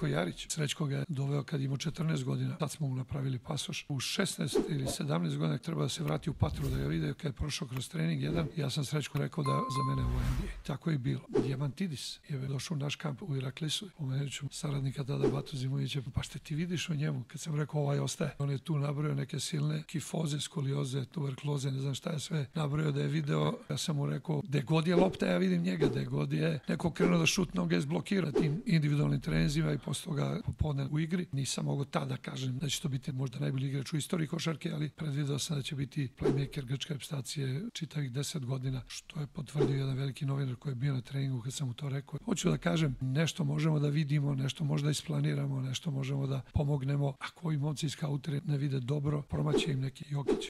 Srećko Jarić. Srećko ga je doveo kad imao 14 godina. Tad smo mu napravili pasoš. U 16 ili 17 godina treba da se vrati u Patru da ga vide kad je prošao kroz trening jedan. Ja sam Srećko rekao da za mene ovo NBA. Tako je bilo. Dijamantidis je došao u naš kamp u Iraklisu. Pomenut ću saradnika tada Batu Zimovića. Pa šta ti vidiš o njemu? Kad sam rekao ovaj ostaje. On je tu nabrojao neke silne kifoze, skolioze, tuberkuloze, ne znam šta je sve nabrojao da je video. Ja sam mu rekao, gde god je lopta, ja vidim njega, gde god je neko krenuo da šutno ga izblokira tim individualnim trenzima i posle toga popodne u igri. Nisam mogao tada kažem da će to biti možda najbolji igrač u istoriji košarke, ali predvideo sam da će biti playmaker grčke reprezentacije čitavih 10 godina, što je potvrdio jedan veliki novinar koji je bio na treningu kad sam mu to rekao. Hoću da kažem, nešto možemo da vidimo, nešto možda isplaniramo, nešto možemo da pomognemo. Ako ovi momci iz Kauteri ne vide dobro, promaće im neki Jokić,